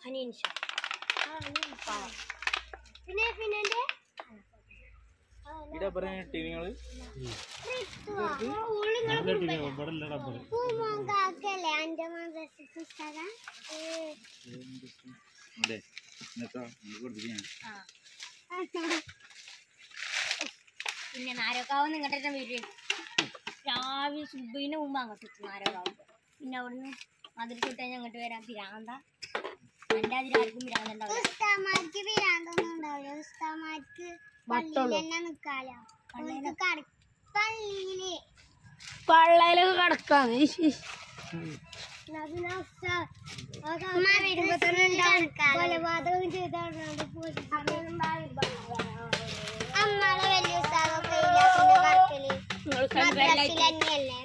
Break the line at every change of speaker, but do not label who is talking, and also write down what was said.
ഹനീൻഷ
പിന്നെ
ഇവിടെ പറയുന്ന ടീമുകള് അതെ
പിന്നെ നാരകാവ് നിങ്ങളുടെ വീട്ടിൽ രാവിലെ സുബിന് മുമ്പ് അങ്ങോട്ട് എത്തും നാരകാവ്. പിന്നെ അവിടുന്ന് മതിൽ ചുട്ടാൻ അങ്ങോട്ട് വരാൻ പിരാന്ത. എൻ്റെ അതിലാർക്കും പിരാന്തുണ്ടാവില്ല.
പള്ളയിലൊക്കെ കിടക്കാന്ന് കൊലപാതകം ചെയ്താണ് അമ്മളെ വലിയ മദ്രസിലല്ലേ